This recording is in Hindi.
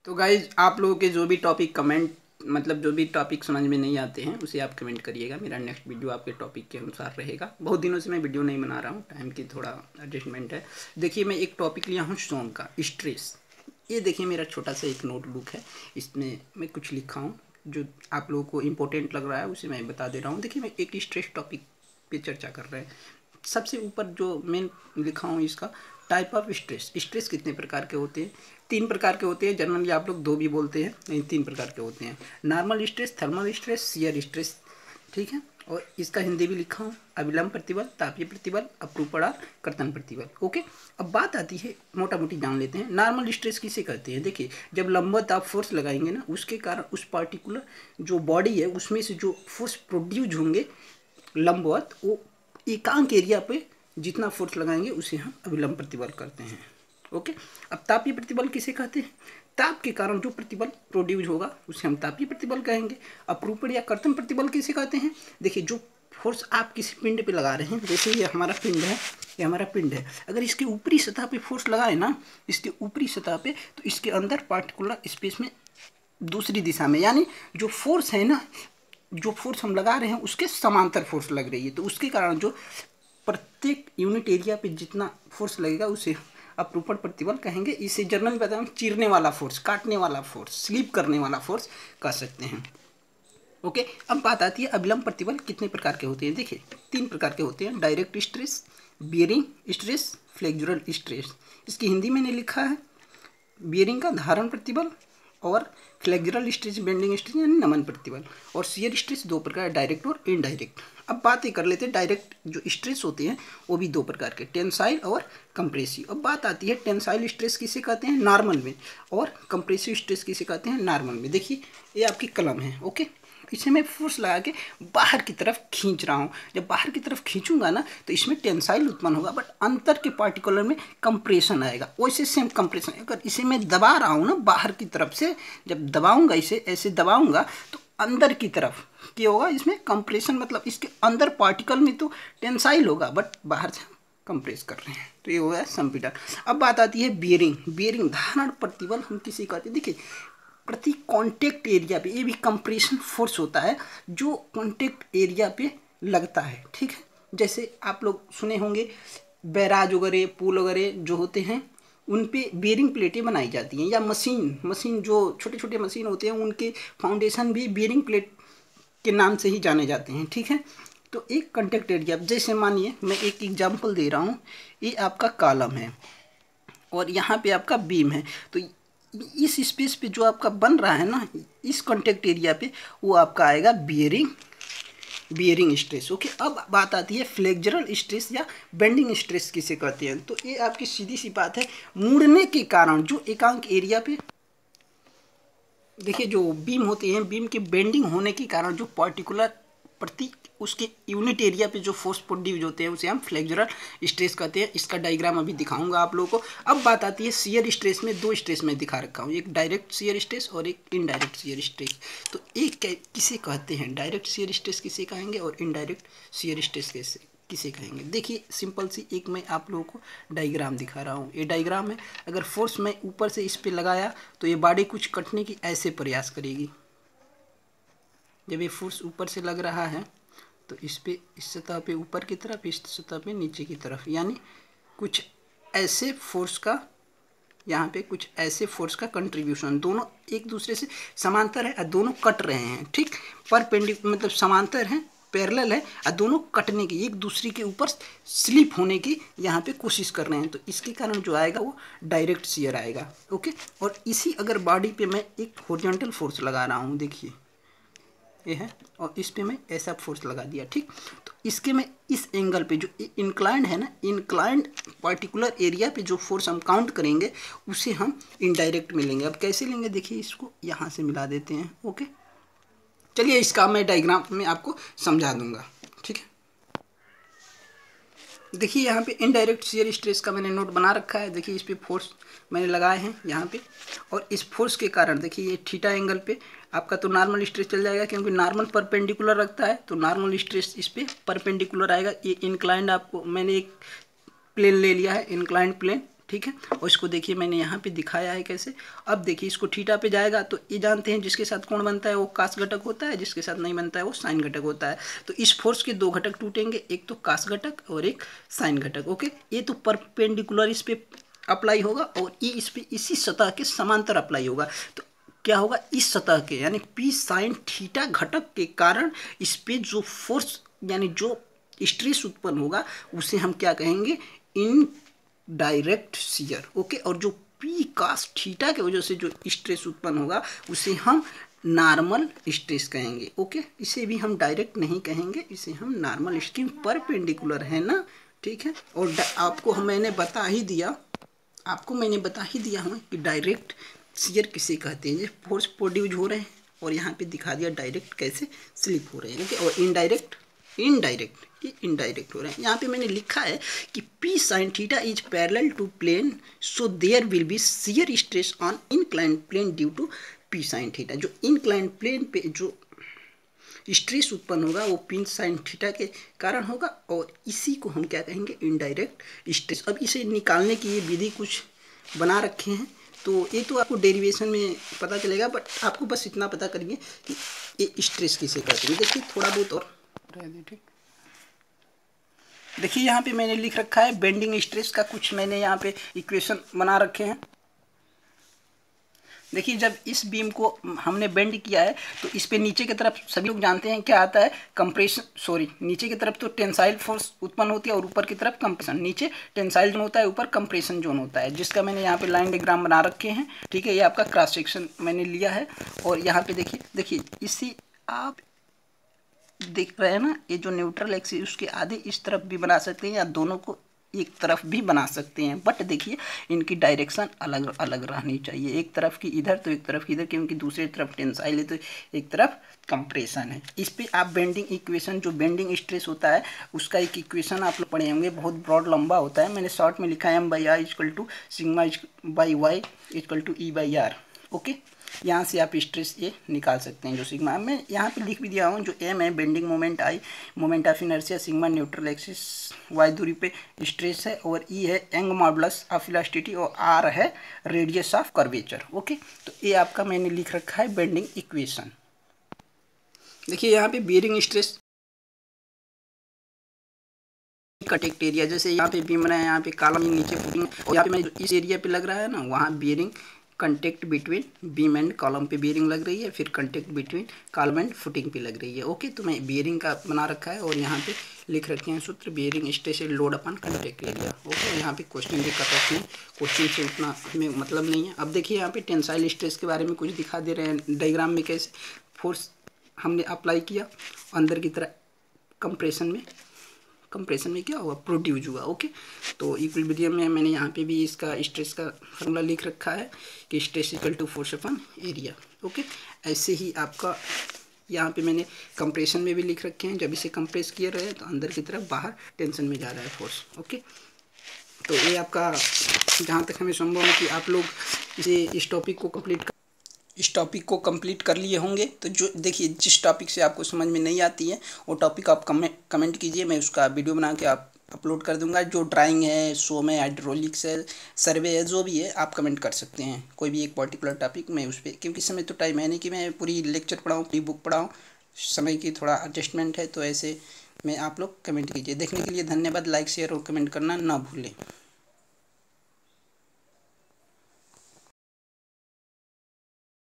तो गाइज आप लोगों के जो भी टॉपिक कमेंट मतलब जो भी टॉपिक समझ में नहीं आते हैं उसे आप कमेंट करिएगा। मेरा नेक्स्ट वीडियो आपके टॉपिक के अनुसार रहेगा। बहुत दिनों से मैं वीडियो नहीं बना रहा हूँ, टाइम की थोड़ा एडजस्टमेंट है। देखिए मैं एक टॉपिक लिया हूँ सॉन्ग का, स्ट्रेस। ये देखिए मेरा छोटा सा एक नोटबुक है, इसमें मैं कुछ लिखा हूँ जो आप लोगों को इम्पोर्टेंट लग रहा है उसे मैं बता दे रहा हूँ। देखिए मैं एक स्ट्रेस टॉपिक पे चर्चा कर रहे हैं। सबसे ऊपर जो मेन लिखा हूँ इसका टाइप ऑफ स्ट्रेस। स्ट्रेस कितने प्रकार के होते हैं? 3 प्रकार के होते हैं। जनरली आप लोग 2 भी बोलते हैं, नहीं 3 प्रकार के होते हैं। Normal stress, thermal stress, shear stress, ठीक है। और इसका हिंदी भी लिखा हूँ, अविलंब प्रतिबल, तापीय प्रतिबल, अपरूपण, कर्तन प्रतिबल। ओके, अब बात आती है, मोटा मोटी जान लेते हैं नॉर्मल स्ट्रेस किसे कहते हैं। देखिए जब लंबवत आप फोर्स लगाएंगे ना, उसके कारण उस पार्टिकुलर जो बॉडी है उसमें से जो फोर्स प्रोड्यूस होंगे लंबवत, वो एकांक एरिया पे जितना फोर्स लगाएंगे उसे हम अविलंब प्रतिबल करते हैं। ओके, अब तापीय प्रतिबल किसे कहते हैं? ताप के कारण जो प्रतिबल प्रोड्यूस होगा उसे हम तापीय प्रतिबल कहेंगे। अपरूपण या कर्तन प्रतिबल किसे कहते हैं? देखिए जो फोर्स आप किसी पिंड पे लगा रहे हैं, जैसे ये हमारा पिंड है, ये हमारा पिंड है, अगर इसके ऊपरी सतह पे फोर्स लगाए ना, इसके ऊपरी सतह पे, तो इसके अंदर पार्टिकुलर स्पेस में दूसरी दिशा में, यानी जो फोर्स है ना, जो फोर्स हम लगा रहे हैं उसके समांतर फोर्स लग रही है, तो उसके कारण जो प्रत्येक यूनिट एरिया पे जितना फोर्स लगेगा उसे अपरूपण प्रतिबल कहेंगे। इसे जनरली बताएं चीरने वाला फोर्स, काटने वाला फोर्स, स्लिप करने वाला फोर्स कह सकते हैं। ओके, अब बात आती है अविलंब प्रतिबल कितने प्रकार के होते हैं। देखिए 3 प्रकार के होते हैं, direct stress, bearing stress, flexural stress. इसकी हिंदी मैंने लिखा है बियरिंग का धारण प्रतिबल और फ्लेक्सुरल स्ट्रेस बेंडिंग स्ट्रेस यानी नमन प्रतिबल। और शियर स्ट्रेस 2 प्रकार, डायरेक्ट और इनडायरेक्ट। अब बातें कर लेते हैं डायरेक्ट जो स्ट्रेस होते हैं वो भी 2 प्रकार के, टेंसाइल और कंप्रेसिव। अब बात आती है टेंसाइल स्ट्रेस किसे कहते हैं? नॉर्मल में। और कंप्रेसिव स्ट्रेस किसे कहते हैं? नॉर्मल में। देखिए ये आपकी कलम है, ओके, इसे मैं फोर्स लगा के बाहर की तरफ खींच रहा हूँ। जब बाहर की तरफ खींचूंगा ना तो इसमें टेंसाइल उत्पन्न होगा, बट अंतर के पार्टिकुलर में कंप्रेशन आएगा। वैसे सेम कंप्रेशन, अगर इसे मैं दबा रहा हूँ ना बाहर की तरफ से, जब दबाऊंगा इसे ऐसे दबाऊंगा तो अंदर की तरफ क्या होगा, इसमें कंप्रेशन, मतलब इसके अंदर पार्टिकल में तो टेंसाइल होगा बट बाहर से कंप्रेस कर रहे हैं, तो ये होगा संपीड़न। अब बात आती है बियरिंग। बियरिंग धारण प्रतिबल हम किसे कहते हैं? देखिए प्रति कांटेक्ट एरिया पे, ये भी कंप्रेशन फोर्स होता है जो कांटेक्ट एरिया पे लगता है, ठीक है। जैसे आप लोग सुने होंगे बैराज वगैरह, पुल वगैरह जो होते हैं उन पे बेयरिंग प्लेटें बनाई जाती हैं, या मशीन जो छोटे छोटे मशीन होते हैं उनके फाउंडेशन भी बेयरिंग प्लेट के नाम से ही जाने जाते हैं, ठीक है। तो एक कांटेक्ट एरिया, जैसे मानिए मैं एक एग्जांपल दे रहा हूँ, ये आपका कॉलम है और यहाँ पे आपका बीम है, तो इस स्पेस पे जो आपका बन रहा है ना, इस कांटेक्ट एरिया पे वो आपका आएगा बियरिंग स्ट्रेस। ओके, अब बात आती है फ्लेक्सुरल स्ट्रेस या बेंडिंग स्ट्रेस किसे कहते हैं। तो ये आपकी सीधी सी बात है, मुड़ने के कारण जो एकांक एरिया पे, देखिए जो बीम होती हैं, बीम के बेंडिंग होने के कारण जो पार्टिकुलर प्रति उसके यूनिट एरिया पे जो फोर्स प्रोड्यूस होते हैं उसे हम फ्लेक्सुरल स्ट्रेस कहते हैं। इसका डायग्राम अभी दिखाऊंगा आप लोगों को। अब बात आती है शियर स्ट्रेस में 2 स्ट्रेस में दिखा रखा हूँ, एक डायरेक्ट शियर स्ट्रेस और एक इनडायरेक्ट शियर स्ट्रेस। तो एक किसे कहते हैं, डायरेक्ट शियर स्ट्रेस किसे कहेंगे और इनडायरेक्ट शियर स्ट्रेस किसे कहेंगे। देखिए सिंपल सी एक मैं आप लोगों को डायग्राम दिखा रहा हूँ, ये डायग्राम है। अगर फोर्स मैं ऊपर से इस पर लगाया तो ये बॉडी कुछ कटने की ऐसे प्रयास करेगी। जब ये फोर्स ऊपर से लग रहा है तो इस पे, इस सतह पे ऊपर की तरफ, इस सतह पे नीचे की तरफ, यानी कुछ ऐसे फोर्स का, यहाँ पे कुछ ऐसे फोर्स का कंट्रीब्यूशन, दोनों एक दूसरे से समांतर है और दोनों कट रहे हैं, ठीक। परपेंडिकुलर मतलब समांतर है, पैरेलल है और दोनों कटने की, एक दूसरे के ऊपर स्लिप होने की यहाँ पे कोशिश कर रहे हैं, तो इसके कारण जो आएगा वो डायरेक्ट शियर आएगा। ओके, और इसी अगर बॉडी पे मैं एक हॉरिजॉन्टल फोर्स लगा रहा हूँ, देखिए ये है, और इस पे मैं ऐसा फोर्स लगा दिया, ठीक। तो इसके में इस एंगल पे जो इंक्लाइंड है ना, इंक्लाइंड पार्टिकुलर एरिया पे जो फोर्स हम काउंट करेंगे उसे हम इनडायरेक्ट में लेंगे। अब कैसे लेंगे, देखिए इसको यहाँ से मिला देते हैं। ओके, चलिए इसका मैं डायग्राम में आपको समझा दूंगा, ठीक है। देखिए यहाँ पे इनडायरेक्ट शियर स्ट्रेस का मैंने नोट बना रखा है। देखिए इस पे फोर्स मैंने लगाए हैं यहाँ पे, और इस फोर्स के कारण देखिए ये थीटा एंगल पे आपका तो नॉर्मल स्ट्रेस चल जाएगा, क्योंकि नॉर्मल परपेंडिकुलर रखता है तो नॉर्मल स्ट्रेस इस पे परपेंडिकुलर आएगा। ये इंक्लाइंड, आपको मैंने एक प्लेन ले लिया है, इंक्लाइंड प्लेन, ठीक है। और इसको देखिए मैंने यहाँ पे दिखाया है कैसे। अब देखिए इसको थीटा पे जाएगा तो ये जानते हैं जिसके साथ कोण बनता है वो कास घटक होता है, जिसके साथ नहीं बनता है वो साइन घटक होता है। तो इस फोर्स के दो घटक टूटेंगे, एक तो कास घटक और एक साइन घटक। ओके, ये तो परपेंडिकुलर इस पे अप्लाई होगा और ये इस पे इसी सतह के समांतर अप्लाई होगा। तो क्या होगा, इस सतह के यानी पी साइन थीटा घटक के कारण इस पे जो फोर्स यानी जो स्ट्रेस उत्पन्न होगा उसे हम क्या कहेंगे, इन डायरेक्ट शियर। ओके, और जो पी कास थीटा की वजह से जो स्ट्रेस उत्पन्न होगा उसे हम नॉर्मल स्ट्रेस कहेंगे। ओके, इसे भी हम डायरेक्ट नहीं कहेंगे, इसे हम नॉर्मल स्ट्रीम परपेंडिकुलर है ना, ठीक है। और आपको मैंने बता ही दिया हूँ कि डायरेक्ट शियर किसे कहते हैं, फोर्स प्रोड्यूस हो रहे हैं और यहाँ पे दिखा दिया डायरेक्ट कैसे स्लिप हो रहे हैं। ओके, और इनडायरेक्ट हो रहे हैं। यहाँ पे मैंने लिखा है कि P sin theta is parallel to plane, so there will be shear stress on inclined plane due to P sin theta. जो इंक्लाइंड प्लेन पे जो स्ट्रेस उत्पन्न होगा वो P sin थीटा के कारण होगा और इसी को हम क्या कहेंगे, इनडायरेक्ट स्ट्रेस। अब इसे निकालने की ये विधि कुछ बना रखे हैं, तो ये तो आपको डेरिवेशन में पता चलेगा, बट आपको बस इतना पता करिए कि ये स्ट्रेस किसे कहते हैं। देखिए थोड़ा बहुत और ठीक, देखिए यहाँ पे मैंने लिख रखा है बेंडिंग स्ट्रेस का कुछ मैंने यहाँ पे इक्वेशन बना रखे हैं। देखिए जब इस बीम को हमने बेंड किया है तो इस पे नीचे की तरफ सभी लोग जानते हैं क्या आता है, कंप्रेशन, नीचे की तरफ तो टेंसाइल फोर्स उत्पन्न होती है और ऊपर की तरफ कंप्रेशन। नीचे टेंसाइल जोन होता है, ऊपर कंप्रेशन जोन होता है, जिसका मैंने यहाँ पे लाइन डायग्राम बना रखे हैं। ठीक है, ये आपका क्रॉस सेक्शन मैंने लिया है और यहाँ पे देखिए इसी आप देख रहे हैं ना, ये जो न्यूट्रल एक्सिस उसके आधे इस तरफ भी बना सकते हैं या दोनों को एक तरफ भी बना सकते हैं, बट देखिए इनकी डायरेक्शन अलग अलग रहनी चाहिए, एक तरफ की इधर तो एक तरफ की इधर, क्योंकि दूसरी तरफ टेंसाइल है तो एक तरफ कंप्रेशन है। इस पे आप बेंडिंग इक्वेशन, जो बेंडिंग स्ट्रेस होता है उसका एक इक्वेशन आप लोग पढ़े होंगे, बहुत ब्रॉड लंबा होता है, मैंने शॉर्ट में लिखा है M/R equal to sigma by y equal to E/R। Okay, यहाँ से आप स्ट्रेस ये निकाल सकते हैं जो सिग्मा, मैं यहाँ पे लिख भी दिया हूँ। जो M है bending moment, I moment of inertia, sigma neutral axis y दूरी पे स्ट्रेस है और E है यंग मॉडुलस ऑफ इलास्टिसिटी और R है रेडियस ऑफ कर्वेचर। ओके, तो ये आपका मैंने लिख रखा है बेंडिंग इक्वेशन। देखिए यहाँ पे बेयरिंग स्ट्रेस कटेक्ट एरिया, जैसे यहाँ पे बीम रहा है, यहाँ पे कॉलम नीचे फुटिंग, और यहाँ पे मैं इस एरिया पे लग रहा है ना, वहाँ bearing contact between beam and column पे बेयरिंग लग रही है, फिर contact between column and footing पे लग रही है। ओके, तो मैं बेयरिंग का बना रखा है और यहाँ पे लिख रखे हैं सूत्र, bearing stress load upon contact area. Okay, यहाँ पे क्वेश्चन भी कर रखे हैं, क्वेश्चन से उतना हमें मतलब नहीं है। अब देखिए यहाँ पे टेंसाइल स्ट्रेस के बारे में कुछ दिखा दे रहे हैं डायग्राम में, कैसे फोर्स हमने अप्लाई किया अंदर की तरह, कंप्रेशन में क्या हुआ, प्रोड्यूस हुआ। ओके, तो इक्विलिब्रियम में मैंने यहाँ पे भी इसका स्ट्रेस का फॉर्मूला लिख रखा है कि stress equal to force upon area. Okay, ऐसे ही आपका यहाँ पे मैंने कंप्रेशन में भी लिख रखे हैं, जब इसे कंप्रेस किए रहे तो अंदर की तरफ बाहर टेंशन में जा रहा है फोर्स। ओके, तो ये आपका जहाँ तक हमें संभव है कि आप लोग इस टॉपिक को कंप्लीट कर लिए होंगे। तो जो देखिए जिस टॉपिक से आपको समझ में नहीं आती है वो टॉपिक आप कमेंट कीजिए, मैं उसका वीडियो बना के आप अपलोड कर दूंगा। जो ड्राइंग है, शो में हाइड्रोलिक्स है, सर्वे है, जो भी है आप कमेंट कर सकते हैं, कोई भी एक पर्टिकुलर टॉपिक में उस पर, क्योंकि समय तो टाइम है नहीं कि मैं पूरी लेक्चर पढ़ाऊँ, पूरी बुक पढ़ाऊँ, समय की थोड़ा एडजस्टमेंट है, तो ऐसे में आप लोग कमेंट कीजिए। देखने के लिए धन्यवाद, लाइक शेयर और कमेंट करना ना भूलें।